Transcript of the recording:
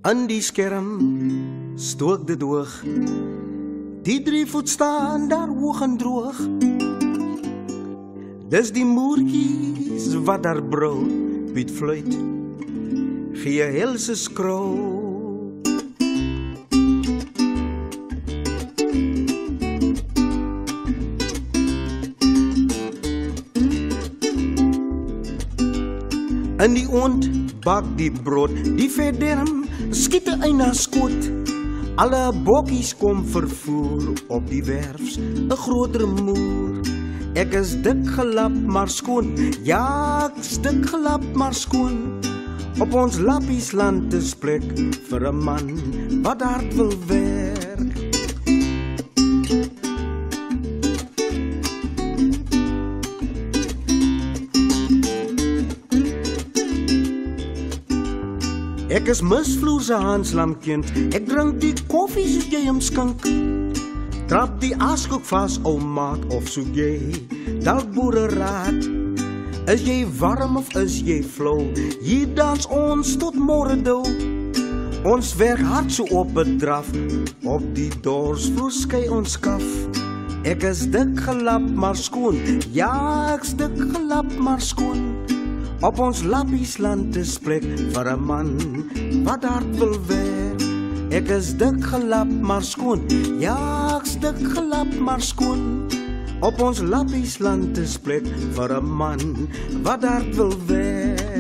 In die skerm stook dit hoog. Die 3 voet staan daar hoog en droog. Dis die moertjies wat daar brood Piet fluit, gee helse skrou. In die oond bak die brood, die verderm skiet een na skoot. Alle bokkies kom vervoer op die werfs, 'n groter moer. Ek is dik gelap maar skoon, ja ek is dik gelap maar skoon. Op ons lappiesland is plek vir 'n man wat hard wil werk. Ek is misvloer se Hanslamkind, ek drink die koffie soos jy hom skink. Trap die askoek vas, ou maat, of soek jy dalk boereraad. Is jy warm of is jy flou, hier dans ons tot môre dou. Ons werk hard so op bedraf, op die dorsvloer skei ons kaf. Ek is dik gelap maar skoon, ja ek is dik gelap maar skoon. Op ons lappiesland is plek vir 'n man wat hard wil werk. Ek is dik gelap maar skoon, ja ek is dik gelap maar skoon. Op ons lappiesland is plek vir 'n man wat hard wil werk.